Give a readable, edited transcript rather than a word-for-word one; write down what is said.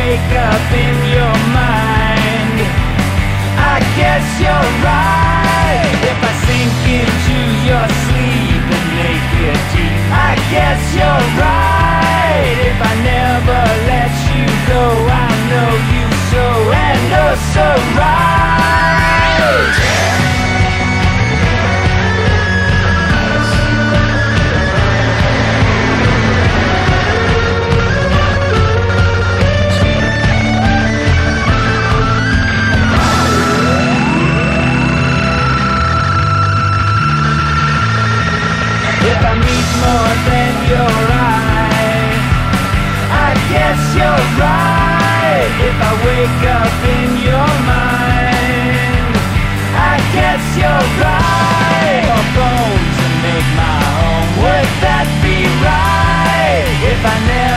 wake up in your mind, I guess you're right. If I sink into your sleep and make it deep, I guess you're right. If I never let you go, I know you so and oh so right. If I meet more than your eye, I guess you're right. If I wake up in your mind, I guess you're right. For bones to make my home, would that be right? If I never